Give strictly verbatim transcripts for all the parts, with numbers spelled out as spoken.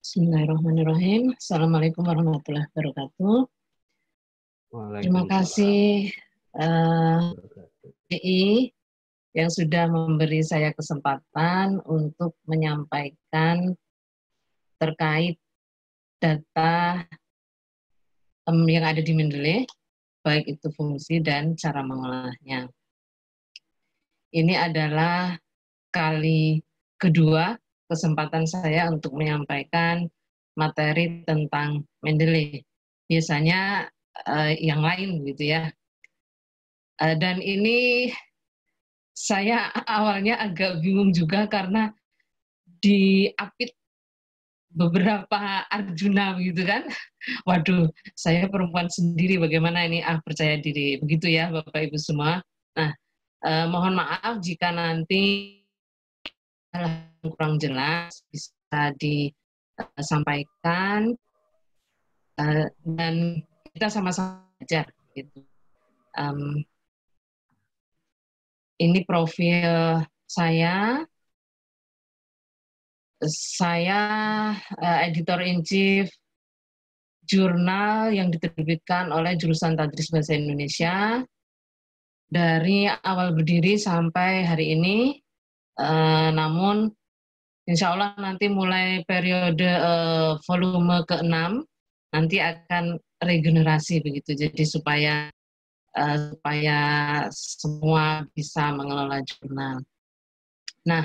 Bismillahirrahmanirrahim. Assalamualaikum warahmatullahi wabarakatuh. Terima kasih uh, D I yang sudah memberi saya kesempatan untuk menyampaikan terkait data um, yang ada di Mendeley, baik itu fungsi dan cara mengolahnya. Ini adalah kali kedua kesempatan saya untuk menyampaikan materi tentang Mendeley. Biasanya uh, yang lain gitu ya. Uh, dan ini saya awalnya agak bingung juga karena diapit beberapa Arjuna gitu kan. Waduh, saya perempuan sendiri bagaimana ini, ah percaya diri. Begitu ya Bapak Ibu semua. Nah, eh, mohon maaf jika nanti kurang jelas bisa disampaikan uh, dan kita sama-sama belajar gitu. Um, ini profil saya. Saya uh, editor-in-chief jurnal yang diterbitkan oleh jurusan Tadris Bahasa Indonesia dari awal berdiri sampai hari ini. Uh, namun insya Allah nanti mulai periode uh, volume keenam nanti akan regenerasi begitu. Jadi supaya uh, supaya semua bisa mengelola jurnal. Nah,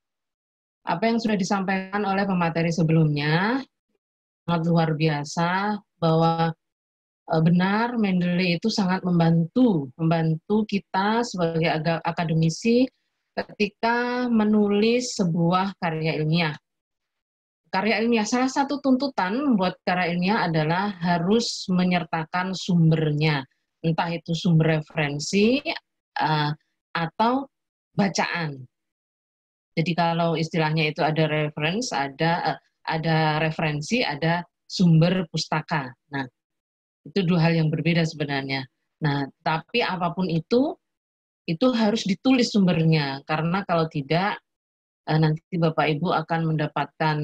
apa yang sudah disampaikan oleh pemateri sebelumnya sangat luar biasa bahwa e, benar Mendeley itu sangat membantu membantu kita sebagai akademisi ketika menulis sebuah karya ilmiah. Karya ilmiah, salah satu tuntutan membuat karya ilmiah adalah harus menyertakan sumbernya, entah itu sumber referensi uh, atau bacaan. Jadi kalau istilahnya itu ada reference, ada uh, ada referensi, ada sumber pustaka. Nah, itu dua hal yang berbeda sebenarnya. Nah, tapi apapun itu, itu harus ditulis sumbernya, karena kalau tidak, uh, nanti Bapak Ibu akan mendapatkan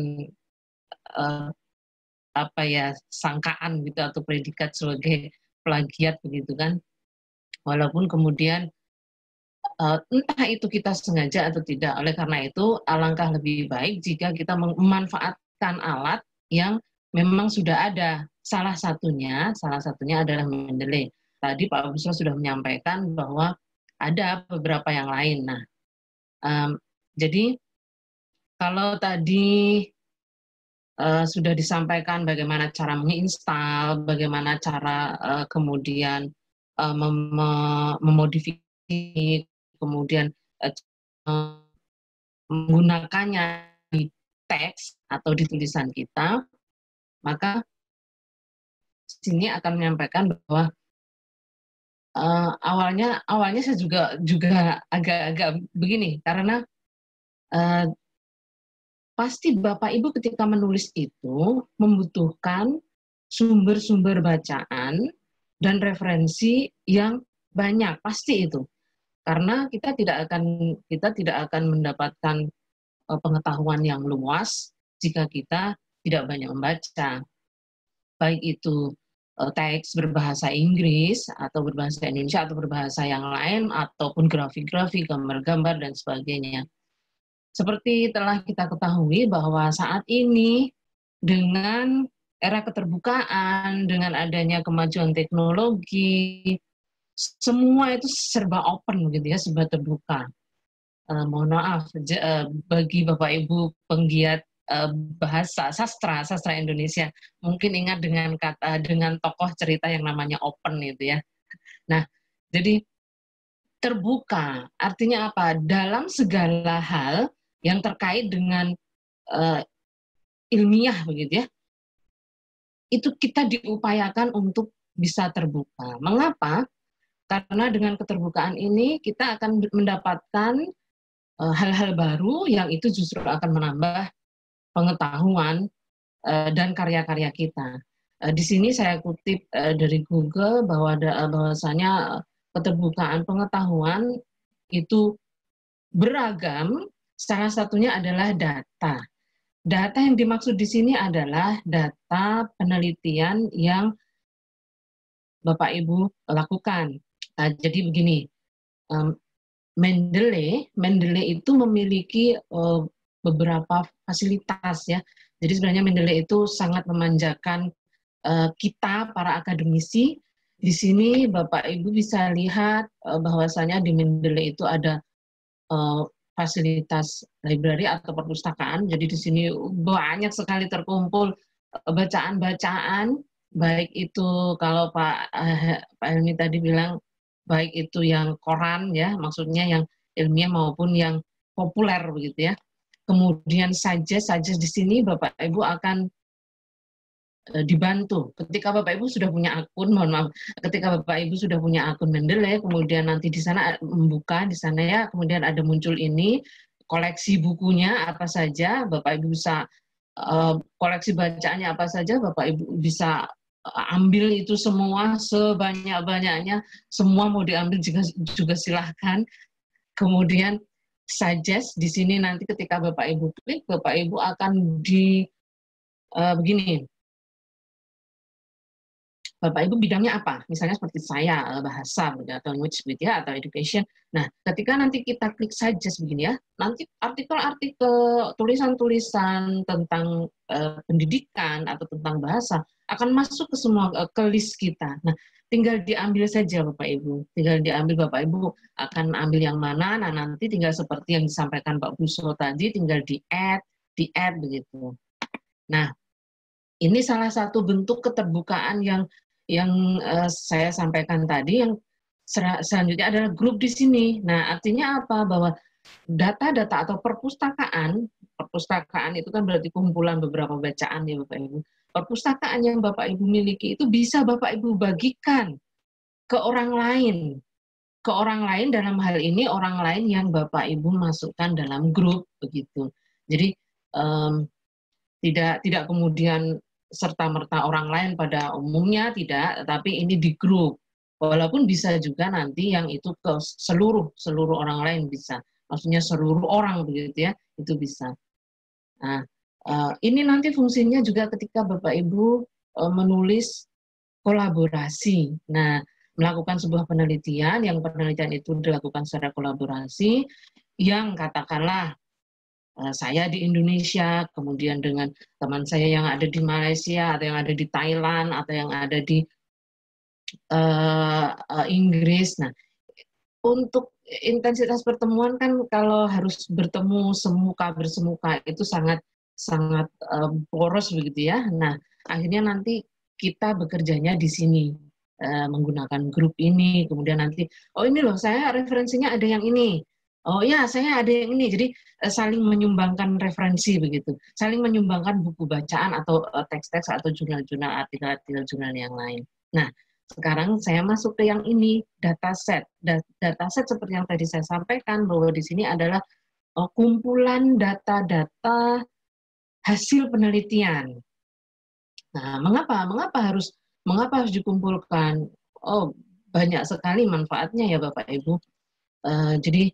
uh, apa ya sangkaan gitu atau predikat sebagai plagiat begitu kan. Walaupun kemudian Uh, entah itu kita sengaja atau tidak. Oleh karena itu, alangkah lebih baik jika kita memanfaatkan alat yang memang sudah ada. Salah satunya, salah satunya adalah Mendeley. Tadi Pak Busro sudah menyampaikan bahwa ada beberapa yang lain. Nah, um, jadi kalau tadi uh, sudah disampaikan bagaimana cara menginstal, bagaimana cara uh, kemudian uh, mem memodifikasi, kemudian uh, menggunakannya di teks atau di tulisan kita, maka sini akan menyampaikan bahwa uh, awalnya awalnya saya juga juga agak-agak begini karena uh, pasti Bapak Ibu ketika menulis itu membutuhkan sumber-sumber bacaan dan referensi yang banyak, pasti itu. Karena kita tidak akan kita tidak akan mendapatkan uh, pengetahuan yang luas jika kita tidak banyak membaca, baik itu uh, teks berbahasa Inggris atau berbahasa Indonesia atau berbahasa yang lain ataupun grafik-grafik, gambar-gambar dan sebagainya. Seperti telah kita ketahui bahwa saat ini dengan era keterbukaan, dengan adanya kemajuan teknologi, semua itu serba open gitu ya, serba terbuka. Uh, mohon maaf uh, bagi Bapak Ibu penggiat uh, bahasa sastra sastra Indonesia mungkin ingat dengan kata dengan tokoh cerita yang namanya open itu ya. Nah, jadi terbuka artinya apa? Dalam segala hal yang terkait dengan uh, ilmiah begitu ya, itu kita diupayakan untuk bisa terbuka. Mengapa? Karena dengan keterbukaan ini kita akan mendapatkan hal-hal uh, baru yang itu justru akan menambah pengetahuan uh, dan karya-karya kita. Uh, di sini saya kutip uh, dari Google bahwa ada, uh, bahwasanya keterbukaan pengetahuan itu beragam, salah satunya adalah data. data yang dimaksud di sini adalah data penelitian yang Bapak Ibu lakukan. Nah, jadi begini, um, Mendeley, Mendeley itu memiliki uh, beberapa fasilitas ya. Jadi sebenarnya Mendeley itu sangat memanjakan uh, kita para akademisi. Di sini Bapak Ibu bisa lihat uh, bahwasanya di Mendeley itu ada uh, fasilitas library atau perpustakaan. Jadi di sini banyak sekali terkumpul bacaan-bacaan, baik itu kalau Pak uh, Pak Helmi tadi bilang baik itu yang koran ya, maksudnya yang ilmiah maupun yang populer begitu ya. Kemudian saja saja di sini Bapak Ibu akan e, dibantu. Ketika Bapak Ibu sudah punya akun, mohon maaf, ketika Bapak Ibu sudah punya akun Mendeley, kemudian nanti di sana membuka di sana ya, kemudian ada muncul ini koleksi bukunya apa saja, Bapak Ibu bisa e, koleksi bacaannya apa saja, Bapak Ibu bisa ambil itu semua sebanyak-banyaknya, semua mau diambil juga, juga silahkan. Kemudian suggest di sini nanti ketika Bapak Ibu klik, Bapak Ibu akan di uh, begini. Bapak Ibu bidangnya apa? Misalnya seperti saya bahasa atau language ya atau education. Nah, ketika nanti kita klik suggest begini ya, nanti artikel-artikel, tulisan-tulisan tentang uh, pendidikan atau tentang bahasa akan masuk ke semua ke list kita. Nah, tinggal diambil saja Bapak Ibu. Tinggal diambil Bapak Ibu akan ambil yang mana. Nah, nanti tinggal seperti yang disampaikan Pak Buso tadi, tinggal di-add, di-add begitu. Nah, ini salah satu bentuk keterbukaan yang yang uh, saya sampaikan tadi. Yang selanjutnya adalah grup di sini. Nah, artinya apa? Bahwa data-data atau perpustakaan, perpustakaan itu kan berarti kumpulan beberapa bacaan ya Bapak Ibu. Perpustakaan yang Bapak Ibu miliki itu bisa Bapak Ibu bagikan ke orang lain. Ke orang lain dalam hal ini orang lain yang Bapak Ibu masukkan dalam grup begitu. Jadi um, tidak tidak kemudian serta-merta orang lain pada umumnya tidak, tapi ini di grup. Walaupun bisa juga nanti yang itu ke seluruh seluruh orang lain bisa. Maksudnya seluruh orang begitu ya, itu bisa. Nah, Uh, ini nanti fungsinya juga ketika Bapak Ibu uh, menulis kolaborasi. Nah, melakukan sebuah penelitian, yang penelitian itu dilakukan secara kolaborasi, yang katakanlah uh, saya di Indonesia, kemudian dengan teman saya yang ada di Malaysia, atau yang ada di Thailand, atau yang ada di uh, uh, Inggris. Nah, untuk intensitas pertemuan kan kalau harus bertemu semuka bersemuka itu sangat sangat uh, poros begitu ya. Nah, akhirnya nanti kita bekerjanya di sini uh, menggunakan grup ini. Kemudian nanti, oh ini loh saya referensinya ada yang ini. Oh ya, saya ada yang ini. Jadi uh, saling menyumbangkan referensi begitu. Saling menyumbangkan buku bacaan atau uh, teks-teks atau jurnal-jurnal, artikel-artikel jurnal yang lain. Nah, sekarang saya masuk ke yang ini, dataset. Dataset seperti yang tadi saya sampaikan bahwa di sini adalah uh, kumpulan data-data hasil penelitian. Nah, mengapa? Mengapa harus mengapa harus dikumpulkan? Oh, banyak sekali manfaatnya ya Bapak Ibu. Uh, jadi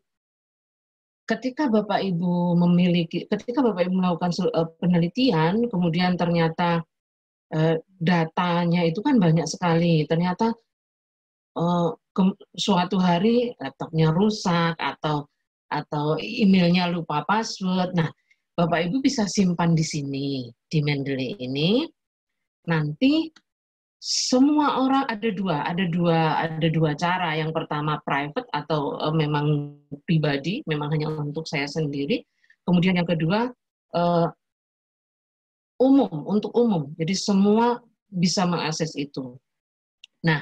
ketika Bapak Ibu memiliki, ketika Bapak Ibu melakukan uh, penelitian, kemudian ternyata uh, datanya itu kan banyak sekali. Ternyata uh, ke, suatu hari laptopnya rusak atau atau emailnya lupa password. Nah, Bapak Ibu bisa simpan di sini, di Mendeley ini. Nanti semua orang ada dua, ada dua, ada dua cara. Yang pertama private atau uh, memang pribadi, memang hanya untuk saya sendiri. Kemudian yang kedua uh, umum, untuk umum. Jadi semua bisa mengakses itu. Nah,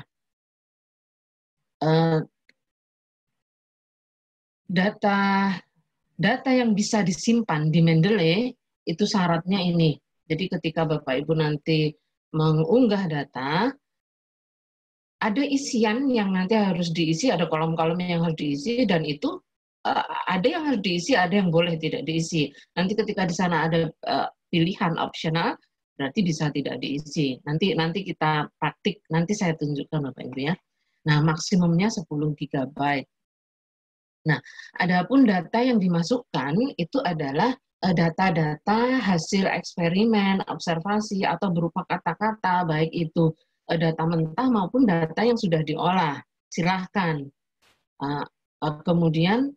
uh, data data yang bisa disimpan di Mendeley itu syaratnya ini. Jadi ketika Bapak Ibu nanti mengunggah data, ada isian yang nanti harus diisi, ada kolom-kolom yang harus diisi, dan itu uh, ada yang harus diisi, ada yang boleh tidak diisi. Nanti ketika di sana ada uh, pilihan opsional, berarti bisa tidak diisi. Nanti nanti kita praktik, nanti saya tunjukkan Bapak Ibu ya. Nah, maksimumnya sepuluh gigabyte. Nah, adapun data yang dimasukkan itu adalah data-data hasil eksperimen, observasi, atau berupa kata-kata, baik itu data mentah maupun data yang sudah diolah. Silahkan. Kemudian,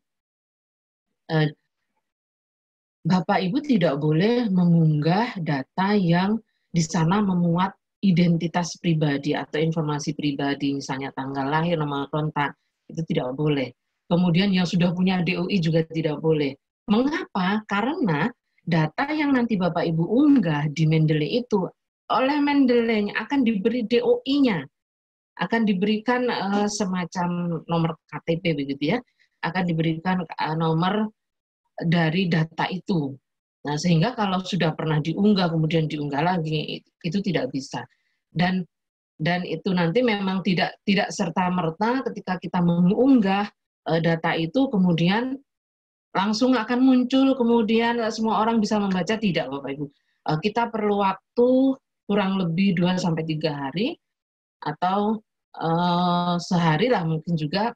Bapak Ibu tidak boleh mengunggah data yang di sana memuat identitas pribadi atau informasi pribadi, misalnya tanggal lahir, nomor kontak, itu tidak boleh. Kemudian yang sudah punya D O I juga tidak boleh. Mengapa? Karena data yang nanti Bapak Ibu unggah di Mendeley itu, oleh Mendeley akan diberi D O I-nya, akan diberikan uh, semacam nomor K T P begitu ya, akan diberikan uh, nomor dari data itu. Nah, sehingga kalau sudah pernah diunggah kemudian diunggah lagi itu tidak bisa. Dan dan itu nanti memang tidak tidak serta-merta ketika kita mengunggah uh, data itu kemudian langsung akan muncul kemudian semua orang bisa membaca, tidak Bapak Ibu. Uh, kita perlu waktu kurang lebih dua sampai tiga hari atau uh, sehari lah mungkin juga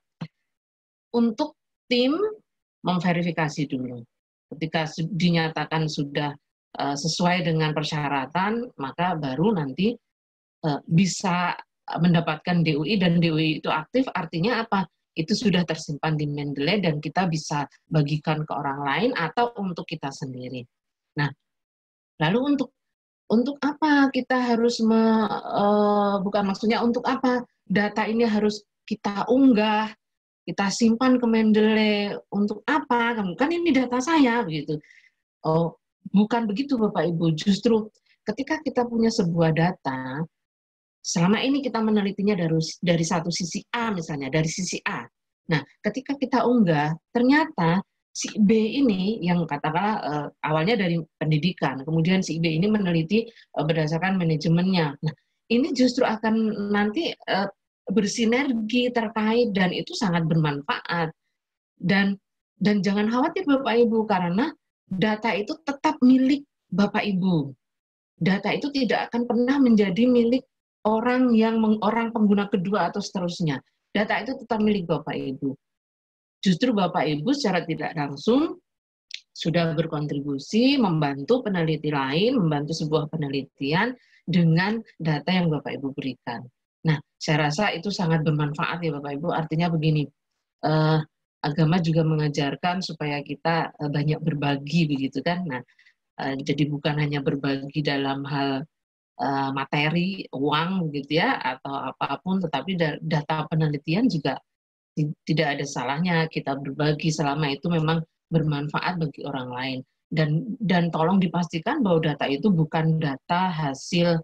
untuk tim memverifikasi dulu. Ketika dinyatakan sudah uh, sesuai dengan persyaratan, maka baru nanti uh, bisa mendapatkan D O I, dan D O I itu aktif, artinya apa? Itu sudah tersimpan di Mendeley dan kita bisa bagikan ke orang lain atau untuk kita sendiri. Nah, lalu untuk untuk apa kita harus me, uh, bukan maksudnya untuk apa data ini harus kita unggah, kita simpan ke Mendeley, untuk apa? Kan ini data saya begitu. Oh, bukan begitu Bapak Ibu. Justru ketika kita punya sebuah data, selama ini kita menelitinya dari dari satu sisi A misalnya, dari sisi A. Nah, ketika kita unggah, ternyata si B ini yang katakanlah uh, awalnya dari pendidikan, kemudian si B ini meneliti uh, berdasarkan manajemennya. Nah, ini justru akan nanti uh, bersinergi terkait dan itu sangat bermanfaat. Dan dan jangan khawatir Bapak Ibu, karena data itu tetap milik Bapak Ibu. Data itu tidak akan pernah menjadi milik orang yang orang pengguna kedua atau seterusnya. Data itu tetap milik Bapak Ibu. Justru Bapak Ibu secara tidak langsung sudah berkontribusi membantu peneliti lain, membantu sebuah penelitian dengan data yang Bapak Ibu berikan. Nah, saya rasa itu sangat bermanfaat ya Bapak Ibu. Artinya begini, eh, agama juga mengajarkan supaya kita eh, banyak berbagi begitu kan. Nah, eh, jadi bukan hanya berbagi dalam hal eh, materi, uang begitu ya, atau apapun, tetapi data penelitian juga tidak ada salahnya kita berbagi selama itu memang bermanfaat bagi orang lain. Dan dan tolong dipastikan bahwa data itu bukan data hasil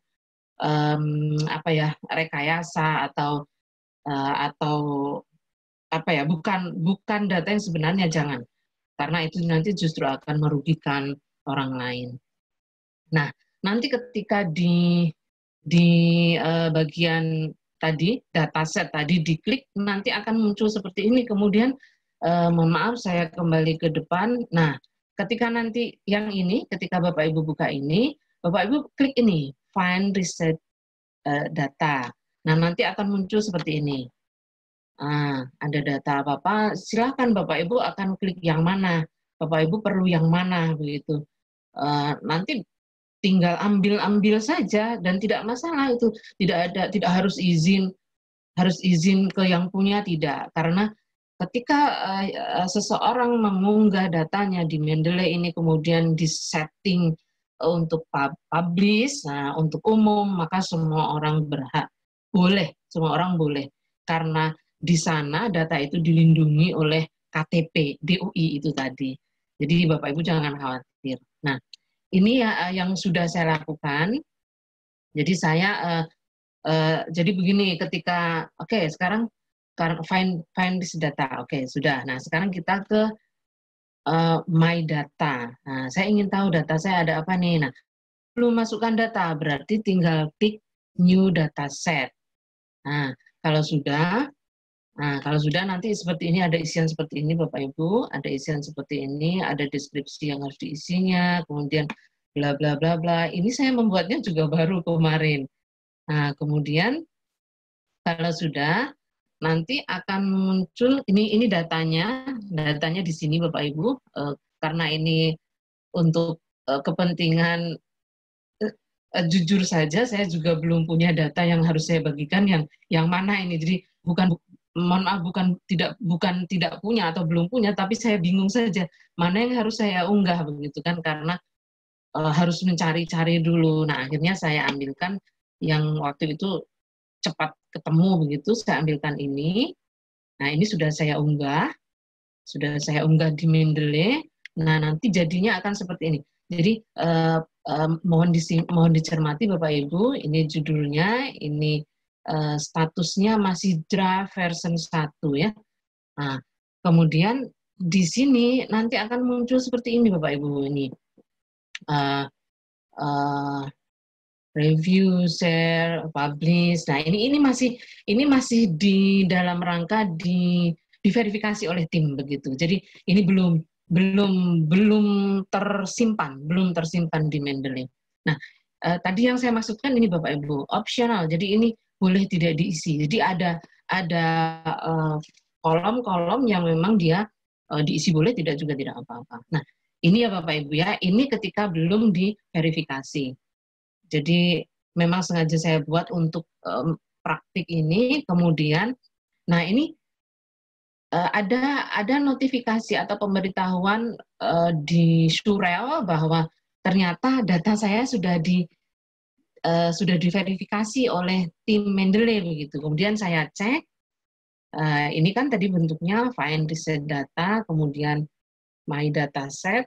um, apa ya rekayasa atau uh, atau apa ya bukan bukan data yang sebenarnya, jangan, karena itu nanti justru akan merugikan orang lain. Nah, nanti ketika di di uh, bagian tadi dataset tadi diklik nanti akan muncul seperti ini. Kemudian uh, mohon maaf saya kembali ke depan. Nah, ketika nanti yang ini, ketika Bapak Ibu buka ini, Bapak Ibu klik ini find reset uh, data. Nah, nanti akan muncul seperti ini. Ah, ada data apa-apa, silakan Bapak Ibu akan klik yang mana. Bapak Ibu perlu yang mana begitu. Uh, nanti tinggal ambil-ambil saja dan tidak masalah itu. Tidak ada tidak harus izin harus izin ke yang punya, tidak. Karena ketika uh, seseorang mengunggah datanya di Mendeley ini kemudian disetting uh, untuk publish, nah untuk umum, maka semua orang berhak, boleh, semua orang boleh. Karena di sana data itu dilindungi oleh K T P, D O I itu tadi. Jadi Bapak Ibu jangan khawatir. Nah, ini ya yang sudah saya lakukan. Jadi saya uh, uh, jadi begini, ketika oke okay, sekarang find find this data, oke okay, sudah. Nah sekarang kita ke uh, my data. Nah saya ingin tahu data saya ada apa nih. Nah belum masukkan data berarti tinggal klik new data set. Nah kalau sudah, nah kalau sudah nanti seperti ini, ada isian seperti ini Bapak Ibu, ada isian seperti ini, ada deskripsi yang harus diisinya, kemudian bla bla bla bla. Ini saya membuatnya juga baru kemarin. Nah, kemudian kalau sudah nanti akan muncul ini ini datanya, datanya di sini Bapak Ibu, eh, karena ini untuk uh, kepentingan uh, uh, jujur saja saya juga belum punya data yang harus saya bagikan yang yang mana ini. Jadi bukan mohon maaf bukan tidak bukan tidak punya atau belum punya, tapi saya bingung saja mana yang harus saya unggah begitu kan, karena uh, harus mencari-cari dulu. Nah akhirnya saya ambilkan yang waktu itu cepat ketemu begitu, saya ambilkan ini. Nah ini sudah saya unggah, sudah saya unggah di Mendeley. Nah nanti jadinya akan seperti ini. Jadi uh, uh, mohon di mohon dicermati Bapak Ibu, ini judulnya, ini uh, statusnya masih draft version satu ya. Nah kemudian di sini nanti akan muncul seperti ini Bapak Ibu, ini uh, uh, review, share, publish. Nah ini ini masih ini masih di dalam rangka di diverifikasi oleh tim begitu. Jadi ini belum belum belum tersimpan, belum tersimpan di Mendeley. Nah eh, tadi yang saya maksudkan ini Bapak Ibu optional. Jadi ini boleh tidak diisi. Jadi ada ada kolom-kolom uh, yang memang dia uh, diisi boleh, tidak juga tidak apa-apa. Nah ini ya Bapak Ibu ya, ini ketika belum diverifikasi. Jadi memang sengaja saya buat untuk um, praktik ini. Kemudian, nah ini uh, ada ada notifikasi atau pemberitahuan uh, di Surel bahwa ternyata data saya sudah di uh, sudah diverifikasi oleh tim Mendeley begitu. Kemudian saya cek, uh, ini kan tadi bentuknya find reset data, kemudian my dataset.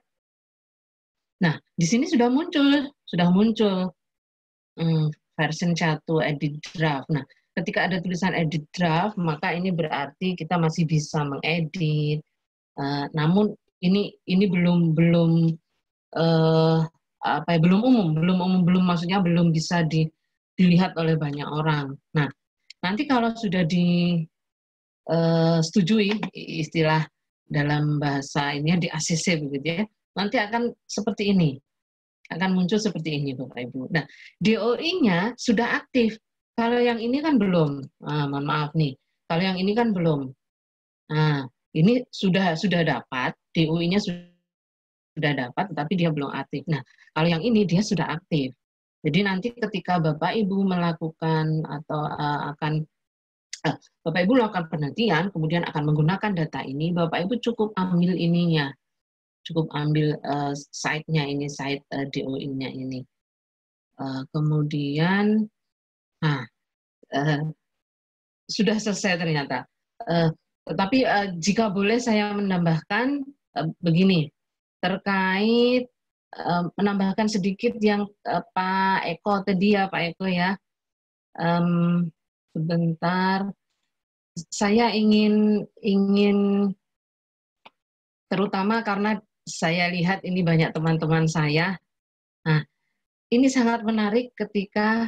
Nah di sini sudah muncul, sudah muncul. Hmm, version satu edit draft. Nah, ketika ada tulisan edit draft, maka ini berarti kita masih bisa mengedit. Uh, namun ini ini belum belum uh, apa ya, belum umum, belum umum, belum maksudnya belum bisa di, dilihat oleh banyak orang. Nah, nanti kalau sudah disetujui uh, istilah dalam bahasa ini di A C C begitu ya, nanti akan seperti ini. Akan muncul seperti ini Bapak Ibu. Nah, D O I-nya sudah aktif. Kalau yang ini kan belum. Nah, mohon maaf nih. Kalau yang ini kan belum. Nah, ini sudah sudah dapat, D O I-nya sudah dapat, tetapi dia belum aktif. Nah, kalau yang ini dia sudah aktif. Jadi nanti ketika Bapak Ibu melakukan atau uh, akan uh, Bapak Ibu melakukan penelitian, kemudian akan menggunakan data ini, Bapak Ibu cukup ambil ininya. Cukup ambil uh, site-nya ini, site uh, D O I-nya ini. Uh, kemudian, nah, uh, sudah selesai ternyata. Uh, tetapi uh, jika boleh saya menambahkan uh, begini, terkait uh, menambahkan sedikit yang uh, Pak Eko tadi ya, Pak Eko ya. Um, sebentar, saya ingin ingin terutama karena saya lihat ini banyak teman-teman saya. Nah, ini sangat menarik ketika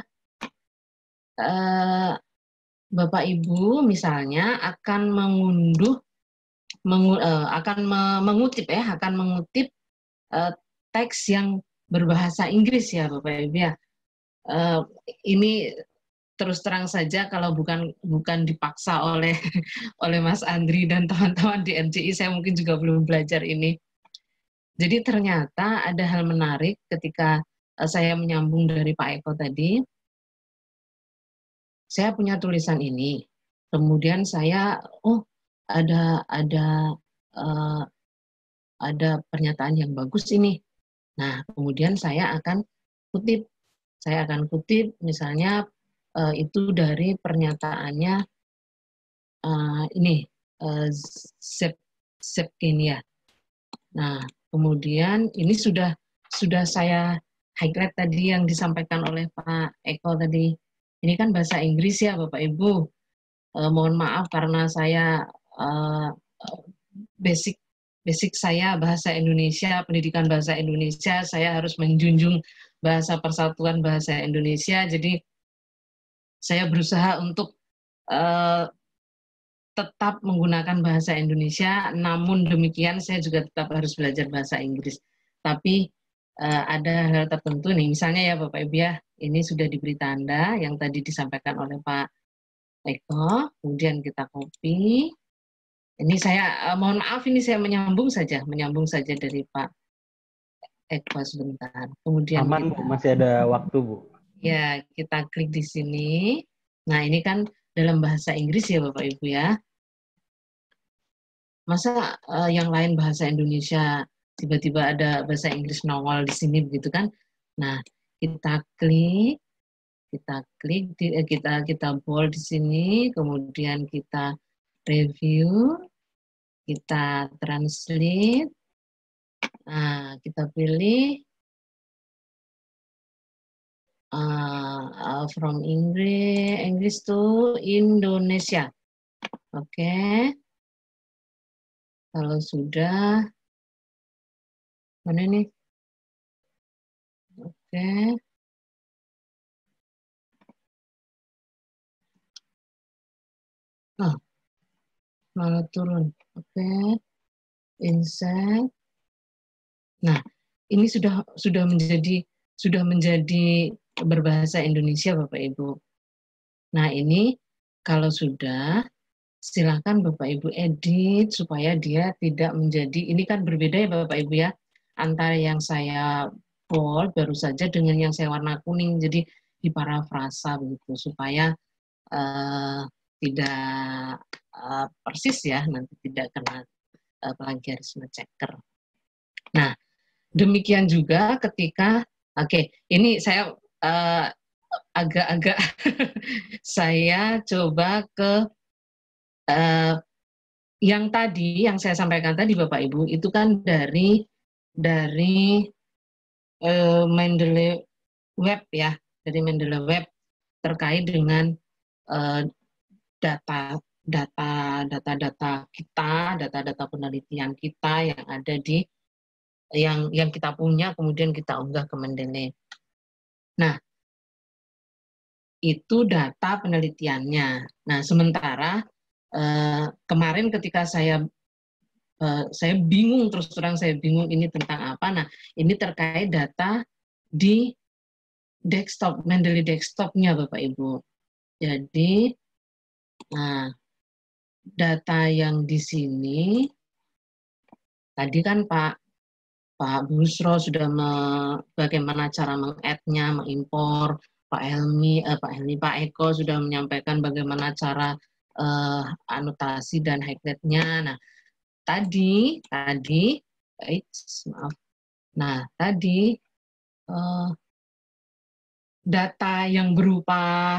uh, Bapak Ibu misalnya akan mengunduh, mengu, uh, akan me mengutip ya, akan mengutip uh, teks yang berbahasa Inggris ya Bapak Ibu ya. Uh, ini terus terang saja kalau bukan bukan dipaksa oleh oleh Mas Andri dan teman-teman di M C I, saya mungkin juga belum belajar ini. Jadi ternyata ada hal menarik ketika uh, saya menyambung dari Pak Eko tadi. Saya punya tulisan ini, kemudian saya, oh ada ada uh, ada pernyataan yang bagus ini. Nah kemudian saya akan kutip, saya akan kutip misalnya uh, itu dari pernyataannya uh, ini uh, Zepkin ya. Nah kemudian ini sudah sudah saya highlight tadi yang disampaikan oleh Pak Eko tadi. Ini kan bahasa Inggris ya Bapak Ibu. Eh, mohon maaf karena saya eh, basic basic saya bahasa Indonesia, pendidikan bahasa Indonesia, saya harus menjunjung bahasa persatuan bahasa Indonesia. Jadi saya berusaha untuk eh, tetap menggunakan bahasa Indonesia, namun demikian saya juga tetap harus belajar bahasa Inggris. Tapi uh, ada hal tertentu nih, misalnya ya Bapak Ibu ya, ini sudah diberi tanda yang tadi disampaikan oleh Pak Eko, kemudian kita copy. Ini saya uh, mohon maaf ini saya menyambung saja, menyambung saja dari Pak Eko sebentar. Kemudian Aman, kita, Bu, masih ada waktu, Bu. ya, kita klik di sini. Nah, ini kan dalam bahasa Inggris ya Bapak Ibu ya. Masa uh, yang lain bahasa Indonesia, tiba-tiba ada bahasa Inggris nongol di sini begitu kan? Nah, kita klik, kita klik, kita kita bold di sini, kemudian kita review, kita translate, nah, kita pilih uh, uh, from English, English to Indonesia. Oke, okay. Kalau sudah, mana nih? Oke. Okay. Oh, malah turun. Oke, okay. Insert. Nah, ini sudah sudah menjadi sudah menjadi berbahasa Indonesia Bapak Ibu. Nah, ini kalau sudah, silakan Bapak Ibu edit supaya dia tidak menjadi, ini kan berbeda ya Bapak Ibu ya, antara yang saya bold baru saja dengan yang saya warna kuning, jadi diparafrasa begitu supaya uh, tidak uh, persis ya, nanti tidak kena uh, plagiarisme checker. Nah, demikian juga ketika, oke, okay, ini saya uh, agak-agak saya coba ke uh, yang tadi, yang saya sampaikan tadi Bapak Ibu, itu kan dari dari uh, Mendeley Web ya, dari Mendeley Web terkait dengan uh, data data data-data kita, data-data penelitian kita yang ada di yang yang kita punya, kemudian kita unggah ke Mendeley. Nah, itu data penelitiannya. Nah, sementara eh, kemarin ketika saya eh, saya bingung, terus terang saya bingung ini tentang apa. Nah, ini terkait data di desktop, Mendeley desktopnya Bapak Ibu. Jadi, nah, data yang di sini, tadi kan Pak Pak Busro sudah me, bagaimana cara meng-add-nya, mengimpor, Pak Helmi, eh, Pak Helmi, Pak Eko sudah menyampaikan bagaimana cara eh, anotasi dan highlight-nya. Nah, tadi, tadi, eh, maaf, nah tadi eh, data yang berupa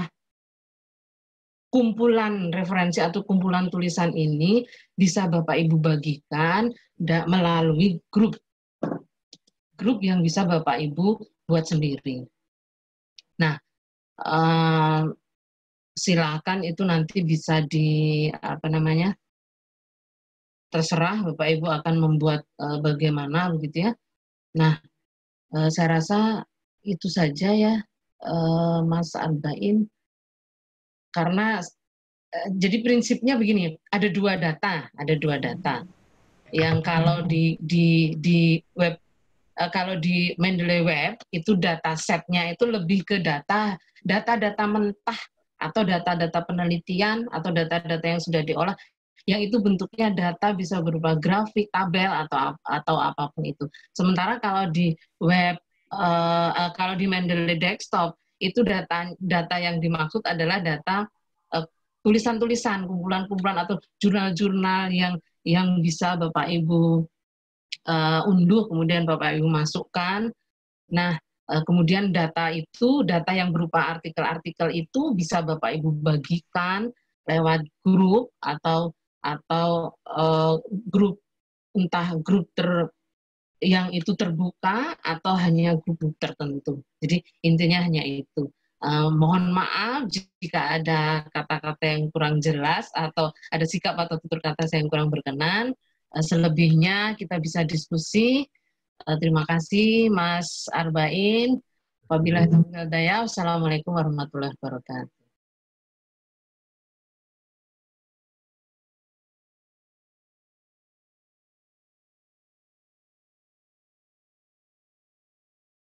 kumpulan referensi atau kumpulan tulisan ini bisa Bapak Ibu bagikan melalui grup. Grup yang bisa Bapak Ibu buat sendiri. Nah, eh, silakan itu nanti bisa di apa namanya, terserah Bapak Ibu akan membuat eh, bagaimana begitu ya. Nah, eh, saya rasa itu saja ya, eh, Mas Arbain. Karena eh, jadi prinsipnya begini, ada dua data, ada dua data. Yang kalau di di di web Uh, kalau di Mendeley Web itu data setnya itu lebih ke data data-data mentah atau data-data penelitian atau data-data yang sudah diolah, yang itu bentuknya data bisa berupa grafik, tabel atau atau apapun itu. Sementara kalau di web uh, uh, kalau di Mendeley Desktop itu data data yang dimaksud adalah data uh, tulisan-tulisan, kumpulan-kumpulan atau jurnal-jurnal yang yang bisa Bapak Ibu Uh, unduh, kemudian Bapak Ibu masukkan. Nah, uh, kemudian data itu, data yang berupa artikel-artikel itu bisa Bapak Ibu bagikan lewat grup atau atau uh, grup, entah grup ter yang itu terbuka atau hanya grup tertentu. Jadi intinya hanya itu. Uh, mohon maaf jika ada kata-kata yang kurang jelas atau ada sikap atau tutur kata saya yang kurang berkenan. Selebihnya kita bisa diskusi. Terima kasih Mas Arbain. Wabillahi taufiq wal hidayah. Wassalamualaikum warahmatullahi wabarakatuh.